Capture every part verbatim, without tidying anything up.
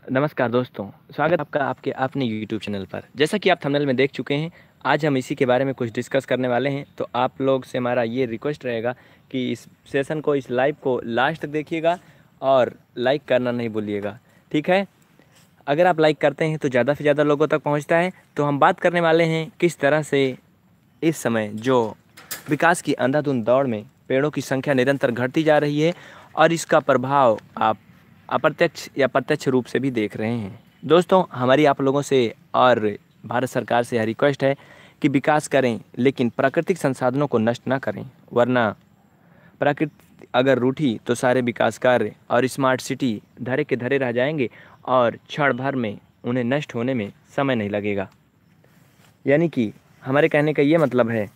नमस्कार दोस्तों, स्वागत है आपका आपके अपने यूट्यूब चैनल पर। जैसा कि आप थंबनेल में देख चुके हैं, आज हम इसी के बारे में कुछ डिस्कस करने वाले हैं। तो आप लोग से हमारा ये रिक्वेस्ट रहेगा कि इस सेशन को, इस लाइव को लास्ट तक देखिएगा और लाइक करना नहीं भूलिएगा, ठीक है। अगर आप लाइक करते हैं तो ज़्यादा से ज़्यादा लोगों तक पहुँचता है। तो हम बात करने वाले हैं किस तरह से इस समय जो विकास की अंधाधुंध दौड़ में पेड़ों की संख्या निरंतर घटती जा रही है और इसका प्रभाव आप अप्रत्यक्ष या प्रत्यक्ष रूप से भी देख रहे हैं। दोस्तों, हमारी आप लोगों से और भारत सरकार से यह रिक्वेस्ट है कि विकास करें लेकिन प्राकृतिक संसाधनों को नष्ट ना करें, वरना प्रकृति अगर रूठी तो सारे विकास कार्य और स्मार्ट सिटी धरे के धरे रह जाएंगे और क्षण भर में उन्हें नष्ट होने में समय नहीं लगेगा। यानी कि हमारे कहने का ये मतलब है,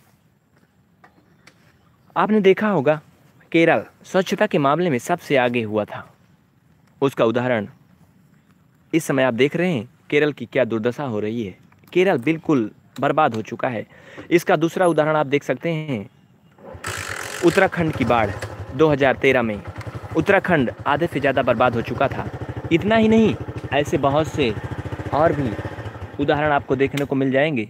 आपने देखा होगा केरल स्वच्छता के मामले में सबसे आगे हुआ था। उसका उदाहरण इस समय आप देख रहे हैं केरल की क्या दुर्दशा हो रही है। केरल बिल्कुल बर्बाद हो चुका है। इसका दूसरा उदाहरण आप देख सकते हैं, उत्तराखंड की बाढ़ दो हज़ार तेरह में। उत्तराखंड आधे से ज़्यादा बर्बाद हो चुका था। इतना ही नहीं, ऐसे बहुत से और भी उदाहरण आपको देखने को मिल जाएंगे।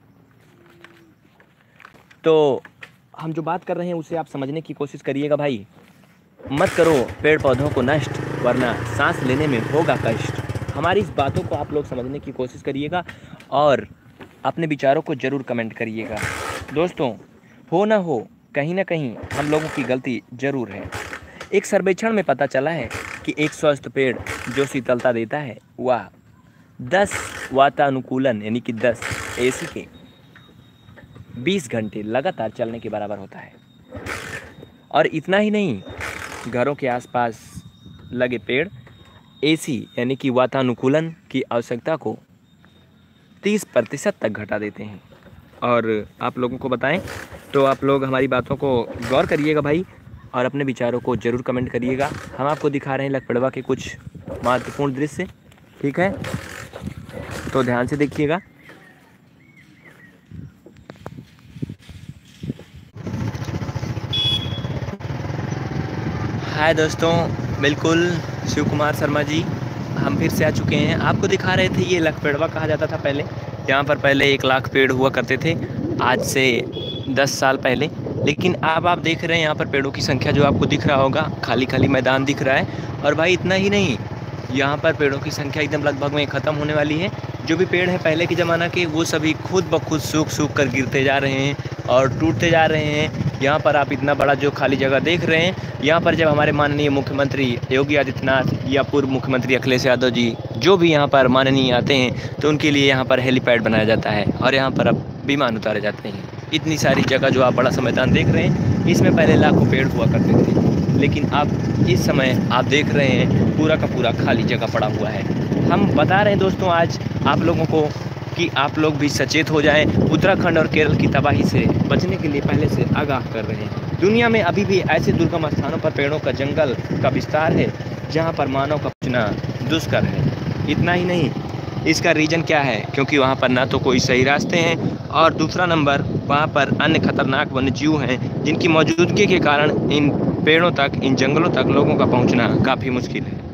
तो हम जो बात कर रहे हैं उसे आप समझने की कोशिश करिएगा भाई। मत करो पेड़ पौधों को नष्ट, वरना सांस लेने में होगा कष्ट। हमारी इस बातों को आप लोग समझने की कोशिश करिएगा और अपने विचारों को ज़रूर कमेंट करिएगा। दोस्तों, हो ना हो, कहीं ना कहीं हम लोगों की गलती ज़रूर है। एक सर्वेक्षण में पता चला है कि एक स्वस्थ पेड़ जो शीतलता देता है वह दस वातानुकूलन यानी कि दस एसी के बीस घंटे लगातार चलने के बराबर होता है। और इतना ही नहीं, घरों के आसपास लगे पेड़ एसी यानी कि वातानुकूलन की आवश्यकता को तीस प्रतिशत तक घटा देते हैं। और आप लोगों को बताएं तो आप लोग हमारी बातों को गौर करिएगा भाई और अपने विचारों को ज़रूर कमेंट करिएगा। हम आपको दिखा रहे हैं लखपड़वा के कुछ महत्वपूर्ण दृश्य, ठीक है, तो ध्यान से देखिएगा। हाय दोस्तों, बिल्कुल शिव कुमार शर्मा जी हम फिर से आ चुके हैं। आपको दिखा रहे थे, ये लखपड़वा कहा जाता था पहले। यहाँ पर पहले एक लाख पेड़ हुआ करते थे, आज से दस साल पहले। लेकिन अब आप देख रहे हैं यहाँ पर पेड़ों की संख्या जो आपको दिख रहा होगा, खाली खाली मैदान दिख रहा है। और भाई इतना ही नहीं, यहाँ पर पेड़ों की संख्या एकदम लगभग में ख़त्म होने वाली है। जो भी पेड़ हैं पहले के ज़माना के, वो सभी खुद ब खुद सूख सूख कर गिरते जा रहे हैं और टूटते जा रहे हैं। यहाँ पर आप इतना बड़ा जो खाली जगह देख रहे हैं, यहाँ पर जब हमारे माननीय मुख्यमंत्री योगी आदित्यनाथ या पूर्व मुख्यमंत्री अखिलेश यादव जी जो भी यहाँ पर माननीय आते हैं, तो उनके लिए यहाँ पर हेलीपैड बनाया जाता है और यहाँ पर अब विमान उतारे जाते हैं। इतनी सारी जगह जो आप बड़ा सा मैदान देख रहे हैं, इसमें पहले लाखों पेड़ हुआ करते थे, लेकिन अब इस समय आप देख रहे हैं पूरा का पूरा खाली जगह पड़ा हुआ है। हम बता रहे हैं दोस्तों आज आप लोगों को कि आप लोग भी सचेत हो जाएं। उत्तराखंड और केरल की तबाही से बचने के लिए पहले से आगाह कर रहे हैं। दुनिया में अभी भी ऐसे दुर्गम स्थानों पर पेड़ों का जंगल का विस्तार है जहां पर मानव का पहुंचना दुष्कर है। इतना ही नहीं, इसका रीज़न क्या है, क्योंकि वहां पर ना तो कोई सही रास्ते हैं और दूसरा नंबर वहां पर अन्य खतरनाक वन्यजीव हैं जिनकी मौजूदगी के कारण इन पेड़ों तक, इन जंगलों तक लोगों का पहुँचना काफ़ी मुश्किल है।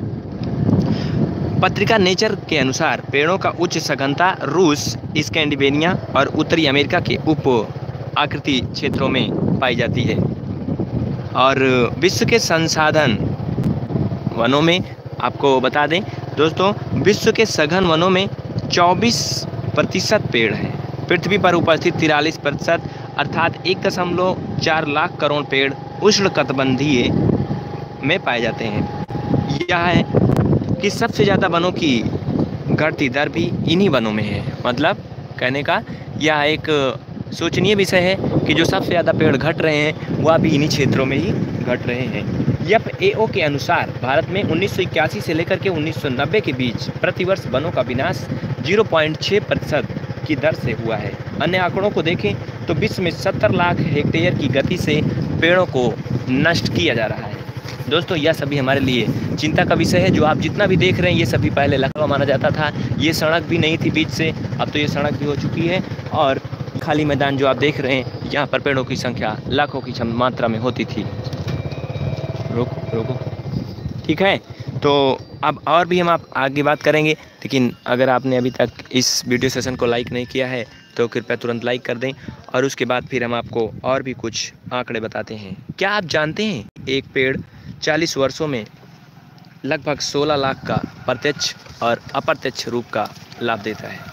पत्रिका नेचर के अनुसार पेड़ों का उच्च सघनता रूस, स्कैंडिनेविया और उत्तरी अमेरिका के उप आकृति क्षेत्रों में पाई जाती है। और विश्व के संसाधन वनों में आपको बता दें दोस्तों, विश्व के सघन वनों में चौबीस प्रतिशत पेड़ हैं। पृथ्वी पर उपस्थित तिरालीस प्रतिशत अर्थात एक दशमलव चार लाख करोड़ पेड़ उष्णकटिबंधीय में पाए जाते हैं। यह है कि सबसे ज़्यादा वनों की घटती दर भी इन्हीं वनों में है। मतलब कहने का यह एक सोचनीय विषय है कि जो सबसे ज़्यादा पेड़ घट रहे हैं वह भी इन्हीं क्षेत्रों में ही घट रहे हैं। एफ ए ओ के अनुसार भारत में उन्नीस सौ इक्यासी से लेकर के उन्नीस सौ नब्बे के बीच प्रतिवर्ष वनों का विनाश ज़ीरो पॉइंट छह प्रतिशत की दर से हुआ है। अन्य आंकड़ों को देखें तो विश्व में सत्तर लाख हेक्टेयर की गति से पेड़ों को नष्ट किया जा रहा है। दोस्तों, यह सभी हमारे लिए चिंता का विषय है। जो आप जितना भी देख रहे हैं, ये सभी पहले लकवा माना जाता था। ये सड़क भी नहीं थी बीच से, अब तो ये सड़क भी हो चुकी है। और खाली मैदान जो आप देख रहे हैं, यहाँ पर पेड़ों की संख्या लाखों की मात्रा में होती थी। रोको रोको ठीक है, तो अब और भी हम आप आगे बात करेंगे, लेकिन अगर आपने अभी तक इस वीडियो सेशन को लाइक नहीं किया है तो कृपया तुरंत लाइक कर दें। और उसके बाद फिर हम आपको और भी कुछ आंकड़े बताते हैं। क्या आप जानते हैं एक पेड़ चालीस वर्षों में लगभग सोलह लाख का प्रत्यक्ष और अप्रत्यक्ष रूप का लाभ देता है।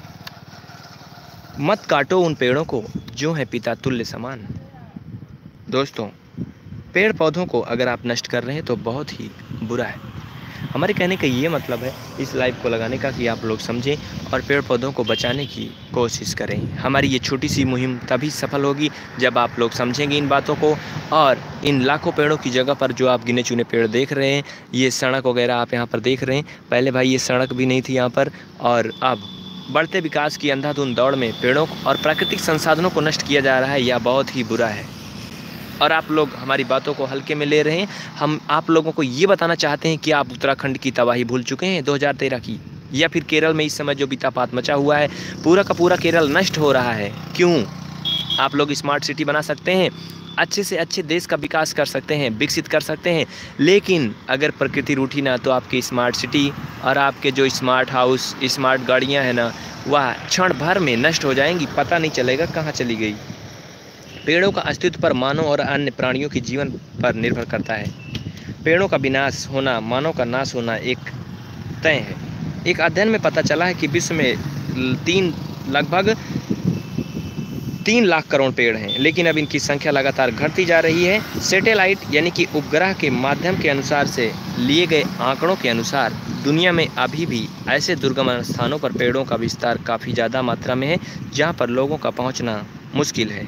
मत काटो उन पेड़ों को जो है पिता तुल्य समान। दोस्तों, पेड़ पौधों को अगर आप नष्ट कर रहे हैं तो बहुत ही बुरा है। हमारे कहने का ये मतलब है इस लाइव को लगाने का कि आप लोग समझें और पेड़ पौधों को बचाने की कोशिश करें। हमारी ये छोटी सी मुहिम तभी सफल होगी जब आप लोग समझेंगे इन बातों को। और इन लाखों पेड़ों की जगह पर जो आप गिने चुने पेड़ देख रहे हैं, ये सड़क वगैरह आप यहाँ पर देख रहे हैं, पहले भाई ये सड़क भी नहीं थी यहाँ पर। और अब बढ़ते विकास की अंधाधुंध दौड़ में पेड़ों और प्राकृतिक संसाधनों को नष्ट किया जा रहा है। यह बहुत ही बुरा है और आप लोग हमारी बातों को हल्के में ले रहे हैं। हम आप लोगों को ये बताना चाहते हैं कि आप उत्तराखंड की तबाही भूल चुके हैं दो हज़ार तेरह की, या फिर केरल में इस समय जो बीतापात मचा हुआ है, पूरा का पूरा केरल नष्ट हो रहा है। क्यों? आप लोग स्मार्ट सिटी बना सकते हैं, अच्छे से अच्छे देश का विकास कर सकते हैं, विकसित कर सकते हैं, लेकिन अगर प्रकृति रूठी ना तो आपकी स्मार्ट सिटी और आपके जो स्मार्ट हाउस, स्मार्ट गाड़ियाँ हैं ना, वह क्षण भर में नष्ट हो जाएंगी, पता नहीं चलेगा कहाँ चली गई। पेड़ों का अस्तित्व पर मानव और अन्य प्राणियों के जीवन पर निर्भर करता है। पेड़ों का विनाश होना मानव का नाश होना एक तय है। एक अध्ययन में पता चला है कि विश्व में तीन लगभग तीन लाख करोड़ पेड़ हैं, लेकिन अब इनकी संख्या लगातार घटती जा रही है। सैटेलाइट यानी कि उपग्रह के माध्यम के अनुसार से लिए गए आंकड़ों के अनुसार दुनिया में अभी भी ऐसे दुर्गम स्थानों पर पेड़ों का विस्तार काफ़ी ज़्यादा मात्रा में है जहाँ पर लोगों का पहुँचना मुश्किल है।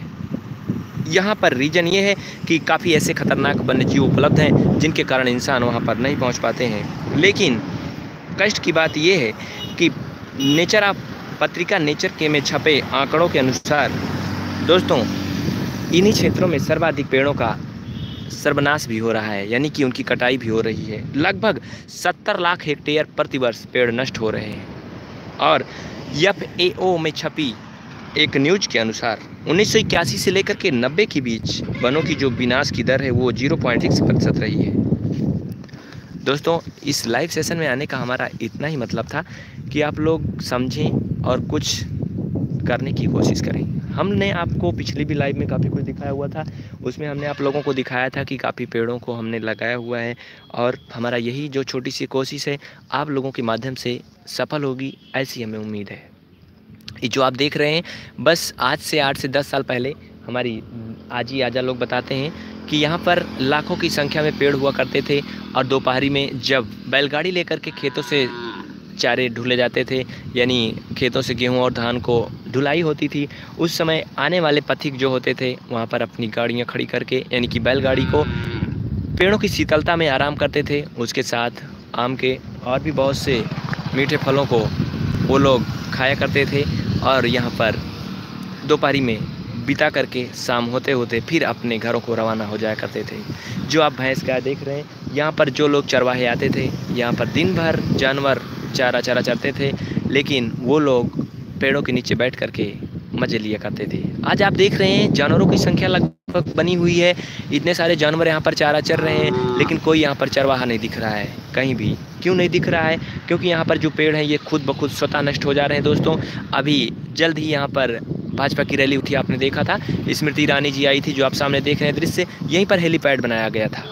यहाँ पर रीज़न ये है कि काफ़ी ऐसे खतरनाक वन्यजीव उपलब्ध हैं जिनके कारण इंसान वहाँ पर नहीं पहुँच पाते हैं। लेकिन कष्ट की बात ये है कि नेचर ऑफ पत्रिका नेचर के में छपे आंकड़ों के अनुसार दोस्तों, इन्हीं क्षेत्रों में सर्वाधिक पेड़ों का सर्वनाश भी हो रहा है, यानी कि उनकी कटाई भी हो रही है। लगभग सत्तर लाख हेक्टेयर प्रतिवर्ष पेड़ नष्ट हो रहे हैं। और एफ ए ओ में छपी एक न्यूज के अनुसार उन्नीस सौ इक्यासी से लेकर के नब्बे के बीच वनों की जो विनाश की दर है वो जीरो पॉइंट सिक्स प्रतिशत रही है। दोस्तों, इस लाइव सेशन में आने का हमारा इतना ही मतलब था कि आप लोग समझें और कुछ करने की कोशिश करें। हमने आपको पिछली भी लाइव में काफ़ी कुछ दिखाया हुआ था, उसमें हमने आप लोगों को दिखाया था कि काफ़ी पेड़ों को हमने लगाया हुआ है और हमारा यही जो छोटी सी कोशिश है आप लोगों के माध्यम से सफल होगी, ऐसी हमें उम्मीद है। ये जो आप देख रहे हैं, बस आज से आठ से दस साल पहले हमारी आजी आजा लोग बताते हैं कि यहाँ पर लाखों की संख्या में पेड़ हुआ करते थे और दोपहरी में जब बैलगाड़ी लेकर के खेतों से चारे ढुले जाते थे, यानी खेतों से गेहूं और धान को ढुलाई होती थी, उस समय आने वाले पथिक जो होते थे वहाँ पर अपनी गाड़ियाँ खड़ी करके, यानी कि बैलगाड़ी को, पेड़ों की शीतलता में आराम करते थे। उसके साथ आम के और भी बहुत से मीठे फलों को वो लोग खाया करते थे और यहाँ पर दोपहरी में बिता करके शाम होते होते फिर अपने घरों को रवाना हो जाया करते थे। जो आप भैंस गाय देख रहे हैं, यहाँ पर जो लोग चरवाहे आते थे, यहाँ पर दिन भर जानवर चारा चारा चरते थे, लेकिन वो लोग पेड़ों के नीचे बैठ करके मज़े लिया करते थे। आज आप देख रहे हैं जानवरों की संख्या लगभग बनी हुई है, इतने सारे जानवर यहाँ पर चारा चर रहे हैं, लेकिन कोई यहाँ पर चरवाहा नहीं दिख रहा है कहीं भी। क्यों नहीं दिख रहा है? क्योंकि यहाँ पर जो पेड़ हैं ये खुद ब खुद स्वतः नष्ट हो जा रहे हैं। दोस्तों, अभी जल्द ही यहाँ पर भाजपा की रैली उठी, आपने देखा था, स्मृति ईरानी जी आई थी, जो आप सामने देख रहे हैं दृश्य, यहीं पर हेलीपैड बनाया गया था।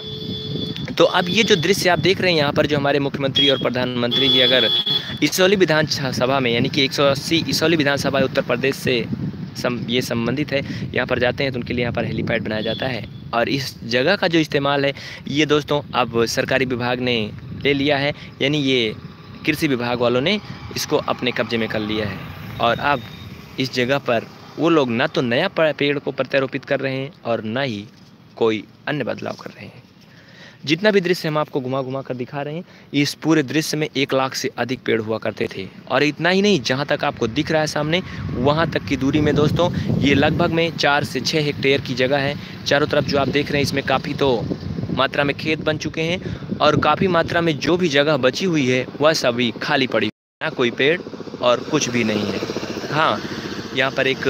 तो अब ये जो दृश्य आप देख रहे हैं यहाँ पर, जो हमारे मुख्यमंत्री और प्रधानमंत्री जी अगर इसौली विधानसभा में, यानी कि एक सौ अस्सी इसौली विधानसभा उत्तर प्रदेश से सम ये संबंधित है, यहाँ पर जाते हैं तो उनके लिए यहाँ पर हेलीपैड बनाया जाता है। और इस जगह का जो इस्तेमाल है ये दोस्तों अब सरकारी विभाग ने ले लिया है, यानी ये कृषि विभाग वालों ने इसको अपने कब्जे में कर लिया है। और अब इस जगह पर वो लोग ना तो नया पेड़ को प्रत्यारोपित कर रहे हैं और ना ही कोई अन्य बदलाव कर रहे हैं। जितना भी दृश्य हम आपको घुमा घुमा कर दिखा रहे हैं, इस पूरे दृश्य में एक लाख से अधिक पेड़ हुआ करते थे। और इतना ही नहीं, जहाँ तक आपको दिख रहा है सामने, वहाँ तक की दूरी में दोस्तों ये लगभग में चार से छः हेक्टेयर की जगह है। चारों तरफ जो आप देख रहे हैं इसमें काफ़ी तो मात्रा में खेत बन चुके हैं और काफ़ी मात्रा में जो भी जगह बची हुई है वह सभी खाली पड़ी, ना कोई पेड़ और कुछ भी नहीं है। हाँ, यहाँ पर एक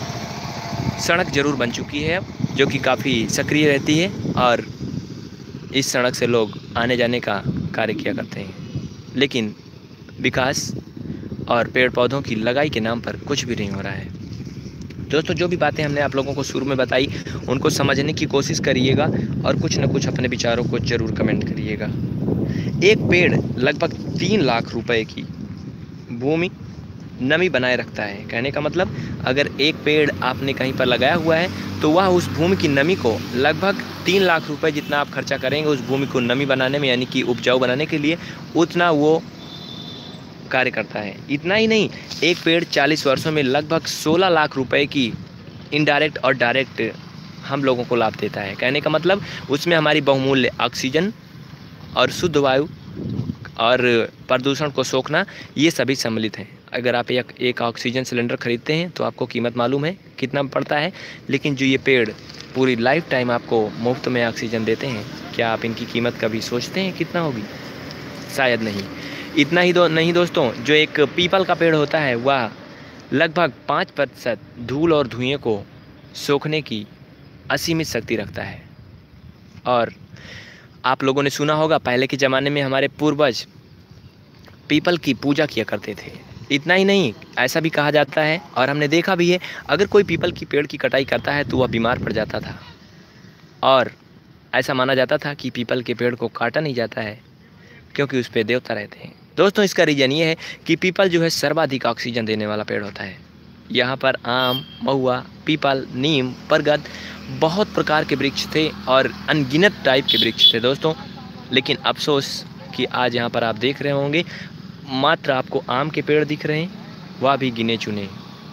सड़क ज़रूर बन चुकी है जो कि काफ़ी सक्रिय रहती है और इस सड़क से लोग आने जाने का कार्य किया करते हैं, लेकिन विकास और पेड़ पौधों की लगाई के नाम पर कुछ भी नहीं हो रहा है। दोस्तों, जो भी बातें हमने आप लोगों को शुरू में बताई उनको समझने की कोशिश करिएगा और कुछ न कुछ अपने विचारों को ज़रूर कमेंट करिएगा। एक पेड़ लगभग तीन लाख रुपए की भूमि नमी बनाए रखता है। कहने का मतलब, अगर एक पेड़ आपने कहीं पर लगाया हुआ है तो वह उस भूमि की नमी को लगभग तीन लाख रुपए जितना आप खर्चा करेंगे उस भूमि को नमी बनाने में, यानी कि उपजाऊ बनाने के लिए, उतना वो कार्य करता है। इतना ही नहीं, एक पेड़ चालीस वर्षों में लगभग सोलह लाख रुपए की इनडायरेक्ट और डायरेक्ट हम लोगों को लाभ देता है। कहने का मतलब, उसमें हमारी बहुमूल्य ऑक्सीजन और शुद्ध वायु और प्रदूषण को सोखना, ये सभी सम्मिलित हैं। अगर आप एक एक ऑक्सीजन सिलेंडर खरीदते हैं तो आपको कीमत मालूम है कितना पड़ता है, लेकिन जो ये पेड़ पूरी लाइफ टाइम आपको मुफ्त में ऑक्सीजन देते हैं, क्या आप इनकी कीमत कभी सोचते हैं कितना होगी? शायद नहीं। इतना ही दो नहीं दोस्तों, जो एक पीपल का पेड़ होता है वह लगभग पाँच प्रतिशत धूल और धुएँ को सोखने की असीमित शक्ति रखता है। और आप लोगों ने सुना होगा, पहले के ज़माने में हमारे पूर्वज पीपल की पूजा किया करते थे। इतना ही नहीं, ऐसा भी कहा जाता है और हमने देखा भी है, अगर कोई पीपल की पेड़ की कटाई करता है तो वह बीमार पड़ जाता था और ऐसा माना जाता था कि पीपल के पेड़ को काटा नहीं जाता है क्योंकि उस पर देवता रहते हैं। दोस्तों, इसका रीज़न ये है कि पीपल जो है सर्वाधिक ऑक्सीजन देने वाला पेड़ होता है। यहाँ पर आम, महुआ, पीपल, नीम, बरगद, बहुत प्रकार के वृक्ष थे और अनगिनत टाइप के वृक्ष थे दोस्तों। लेकिन अफसोस कि आज यहाँ पर आप देख रहे होंगे मात्र आपको आम के पेड़ दिख रहे हैं, वह भी गिने चुने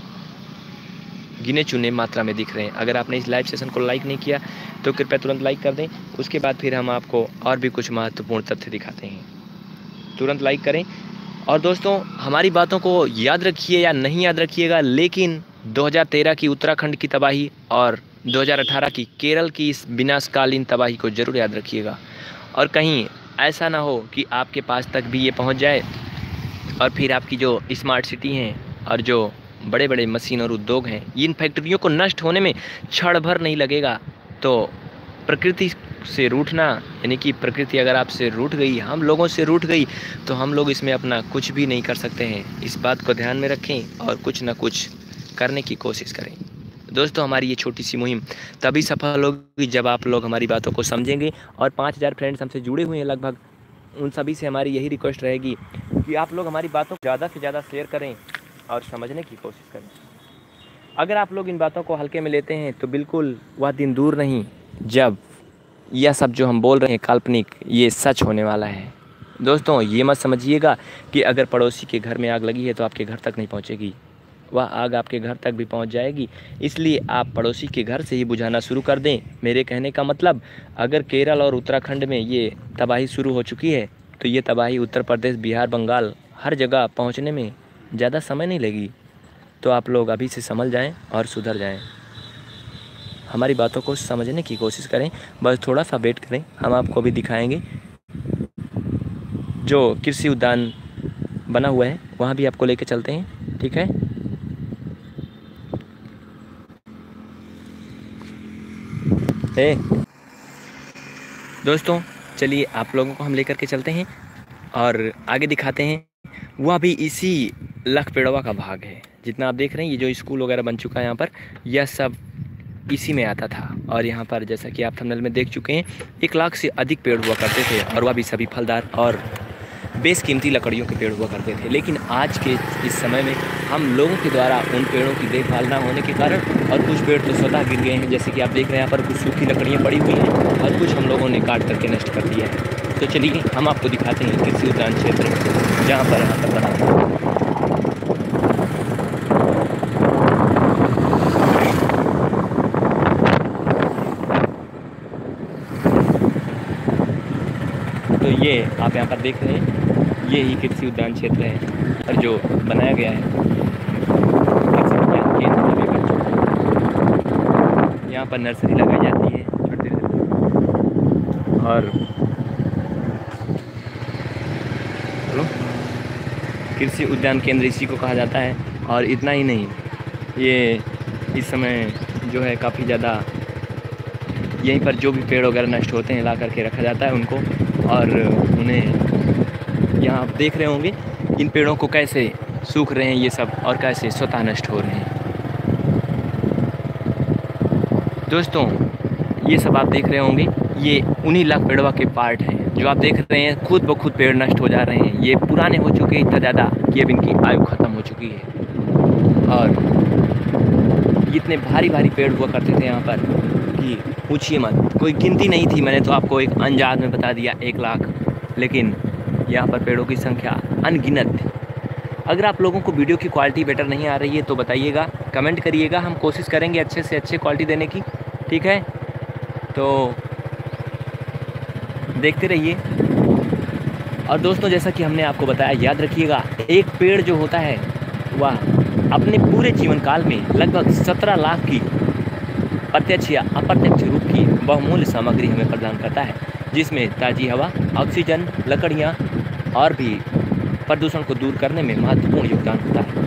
गिने चुने मात्रा में दिख रहे हैं। अगर आपने इस लाइव सेशन को लाइक नहीं किया तो कृपया तुरंत लाइक कर दें। उसके बाद फिर हम आपको और भी कुछ महत्वपूर्ण तथ्य दिखाते हैं, तुरंत लाइक करें। और दोस्तों, हमारी बातों को याद रखिए या नहीं याद रखिएगा, लेकिन दो हज़ार तेरह की उत्तराखंड की तबाही और दो हज़ार अठारह की केरल की इस विनाशकालीन तबाही को ज़रूर याद रखिएगा। और कहीं ऐसा ना हो कि आपके पास तक भी ये पहुंच जाए और फिर आपकी जो स्मार्ट सिटी हैं और जो बड़े बड़े मशीन और उद्योग हैं, इन फैक्ट्रियों को नष्ट होने में क्षण भर नहीं लगेगा। तो प्रकृति से रूठना, यानी कि प्रकृति अगर आपसे रूठ गई, हम लोगों से रूठ गई, तो हम लोग इसमें अपना कुछ भी नहीं कर सकते हैं। इस बात को ध्यान में रखें और कुछ ना कुछ करने की कोशिश करें। दोस्तों, हमारी ये छोटी सी मुहिम तभी सफल होगी जब आप लोग हमारी बातों को समझेंगे। और पाँच हज़ार फ्रेंड्स हमसे जुड़े हुए हैं लगभग, उन सभी से हमारी यही रिक्वेस्ट रहेगी कि आप लोग हमारी बातों को ज़्यादा से ज़्यादा शेयर करें और समझने की कोशिश करें। अगर आप लोग इन बातों को हल्के में लेते हैं तो बिल्कुल वह दिन दूर नहीं जब यह सब जो हम बोल रहे हैं काल्पनिक, ये सच होने वाला है। दोस्तों, ये मत समझिएगा कि अगर पड़ोसी के घर में आग लगी है तो आपके घर तक नहीं पहुंचेगी, वह आग आपके घर तक भी पहुंच जाएगी। इसलिए आप पड़ोसी के घर से ही बुझाना शुरू कर दें। मेरे कहने का मतलब, अगर केरल और उत्तराखंड में ये तबाही शुरू हो चुकी है तो ये तबाही उत्तर प्रदेश, बिहार, बंगाल, हर जगह पहुँचने में ज़्यादा समय नहीं लगेगी। तो आप लोग अभी से समझ जाएँ और सुधर जाएँ। हमारी बातों को समझने की कोशिश करें, बस थोड़ा सा वेट करें, हम आपको भी दिखाएंगे। जो कृषि उद्यान बना हुआ है वहाँ भी आपको लेके चलते हैं, ठीक है? ए, दोस्तों, चलिए आप लोगों को हम लेकर के चलते हैं और आगे दिखाते हैं। वह भी इसी लख पेड़वा का भाग है। जितना आप देख रहे हैं, ये जो स्कूल वगैरह बन चुका है यहाँ पर, यह सब इसी में आता था। और यहाँ पर जैसा कि आप थंबनेल में देख चुके हैं, एक लाख से अधिक पेड़ हुआ करते थे और वह भी सभी फलदार और बेशकीमती लकड़ियों के पेड़ हुआ करते थे। लेकिन आज के इस समय में हम लोगों के द्वारा उन पेड़ों की देखभाल ना होने के कारण और कुछ पेड़ तो स्वतः गिर गए हैं, जैसे कि आप देख रहे हैं यहाँ पर कुछ सूखी लकड़ियाँ पड़ी हुई हैं और कुछ हम लोगों ने काट करके नष्ट कर दिया है। तो चलिए हम आपको दिखाते हैं कृषि उद्यान क्षेत्र जहाँ पर यहाँ पर बना है। तो ये आप यहाँ पर देख रहे हैं, ये ही कृषि उद्यान क्षेत्र है और जो बनाया गया है कृषि उद्यान केंद्र में बन चुका है। यहाँ पर नर्सरी लगाई जाती है छोटे और हेलो कृषि उद्यान केंद्र इसी को कहा जाता है। और इतना ही नहीं, ये इस समय जो है काफ़ी ज़्यादा यहीं पर जो भी पेड़ वगैरह नष्ट होते हैं ला करके रखा जाता है उनको, और उन्हें यहाँ आप देख रहे होंगे इन पेड़ों को कैसे सूख रहे हैं ये सब और कैसे स्वतः नष्ट हो रहे हैं। दोस्तों ये सब आप देख रहे होंगे ये उन्हीं लख पेड़वा के पार्ट हैं जो आप देख रहे हैं खुद ब खुद पेड़ नष्ट हो जा रहे हैं। ये पुराने हो चुके हैं इतना ज़्यादा कि अब इनकी आयु ख़त्म हो चुकी है। और इतने भारी भारी पेड़ हुआ करते थे यहाँ पर कि पूछिए मत, कोई गिनती नहीं थी। मैंने तो आपको एक अंदाज में बता दिया एक लाख, लेकिन यहाँ पर पेड़ों की संख्या अनगिनत थी। अगर आप लोगों को वीडियो की क्वालिटी बेटर नहीं आ रही है तो बताइएगा, कमेंट करिएगा, हम कोशिश करेंगे अच्छे से अच्छे क्वालिटी देने की, ठीक है। तो देखते रहिए। और दोस्तों जैसा कि हमने आपको बताया, याद रखिएगा एक पेड़ जो होता है वह अपने पूरे जीवन काल में लगभग सत्रह लाख की प्रत्यक्ष या अप्रत्यक्ष रूप की बहुमूल्य सामग्री हमें प्रदान करता है, जिसमें ताज़ी हवा, ऑक्सीजन, लकड़ियाँ और भी प्रदूषण को दूर करने में महत्वपूर्ण योगदान होता है।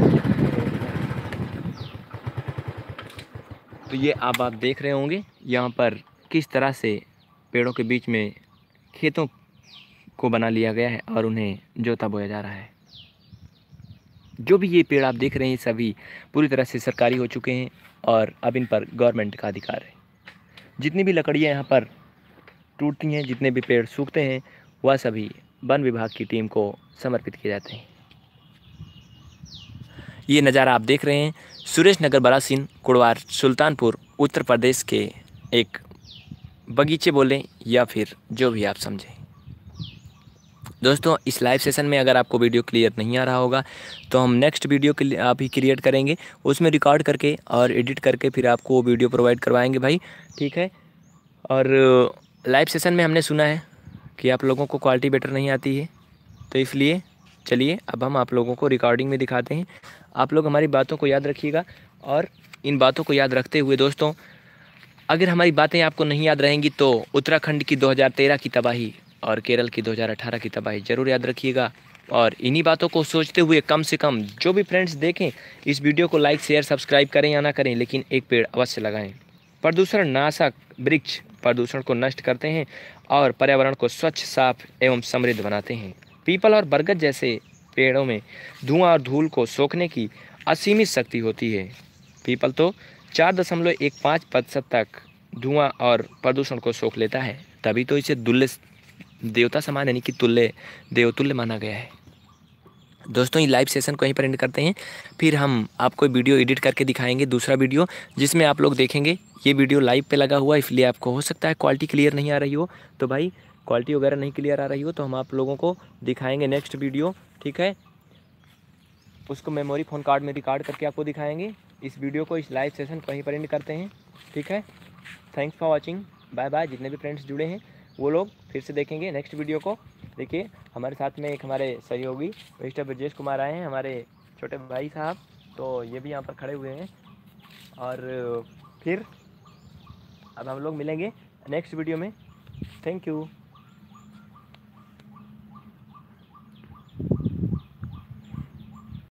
तो ये आप आप देख रहे होंगे यहाँ पर किस तरह से पेड़ों के बीच में खेतों को बना लिया गया है और उन्हें जोता बोया जा रहा है। जो भी ये पेड़ आप देख रहे हैं सभी पूरी तरह से सरकारी हो चुके हैं और अब इन पर गवर्नमेंट का अधिकार है। जितनी भी लकड़ियाँ यहाँ पर टूटती हैं, जितने भी पेड़ सूखते हैं, वह सभी वन विभाग की टीम को समर्पित किए जाते हैं। ये नज़ारा आप देख रहे हैं सुरेश नगर बरासिन कुड़वार सुल्तानपुर उत्तर प्रदेश के एक बगीचे बोलें या फिर जो भी आप समझें। दोस्तों इस लाइव सेशन में अगर आपको वीडियो क्लियर नहीं आ रहा होगा तो हम नेक्स्ट वीडियो के लिए आप ही क्रिएट करेंगे, उसमें रिकॉर्ड करके और एडिट करके फिर आपको वीडियो प्रोवाइड करवाएंगे भाई, ठीक है। और लाइव सेशन में हमने सुना है कि आप लोगों को क्वालिटी बेटर नहीं आती है, तो इसलिए चलिए अब हम आप लोगों को रिकॉर्डिंग में दिखाते हैं। आप लोग हमारी बातों को याद रखिएगा और इन बातों को याद रखते हुए दोस्तों अगर हमारी बातें आपको नहीं याद रहेंगी तो उत्तराखंड की दो हज़ार तेरह की तबाही और केरल की दो हज़ार अठारह की तबाही ज़रूर याद रखिएगा। और इन्हीं बातों को सोचते हुए कम से कम जो भी फ्रेंड्स देखें इस वीडियो को लाइक शेयर सब्सक्राइब करें या ना करें, लेकिन एक पेड़ अवश्य लगाएं। प्रदूषण नाशक वृक्ष प्रदूषण को नष्ट करते हैं और पर्यावरण को स्वच्छ, साफ एवं समृद्ध बनाते हैं। पीपल और बरगद जैसे पेड़ों में धुआं और धूल को सोखने की असीमित शक्ति होती है। पीपल तो चार दशमलव एक पाँच प्रतिशत तक धुआं और प्रदूषण को सोख लेता है, तभी तो इसे दुल्ले देवता समान यानी कि तुल्य देवतुल्य माना गया है। दोस्तों ये लाइव सेशन को यहीं पर एंड करते हैं, फिर हम आपको वीडियो एडिट करके दिखाएंगे दूसरा वीडियो जिसमें आप लोग देखेंगे ये वीडियो लाइव पे लगा हुआ, इसलिए आपको हो सकता है क्वालिटी क्लियर नहीं आ रही हो। तो भाई क्वालिटी वगैरह नहीं क्लियर आ रही हो तो हम आप लोगों को दिखाएंगे नेक्स्ट वीडियो, ठीक है। उसको मेमोरी फ़ोन कार्ड में रिकॉर्ड करके आपको दिखाएंगे। इस वीडियो को, इस लाइव सेशन को वहीं पर एंड करते हैं, ठीक है। Thanks for watching, bye bye. जितने भी फ्रेंड्स जुड़े हैं वो लोग फिर से देखेंगे नेक्स्ट वीडियो को। देखिए हमारे साथ में एक हमारे सहयोगी मिस्टर ब्रजेश कुमार आए हैं, हमारे छोटे भाई साहब, तो ये भी यहाँ पर खड़े हुए हैं। और फिर अब हम लोग मिलेंगे नेक्स्ट वीडियो में। Thank you.